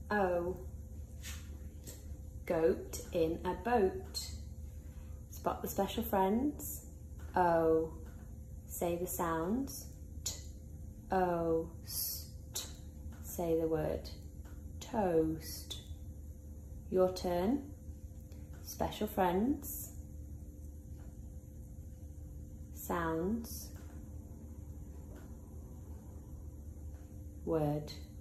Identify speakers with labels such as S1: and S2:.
S1: O. Goat in a boat. Spot the special friends. O. Say the sounds. T, O, st. Say the word toast. Your turn. Special friends. Sounds. Word.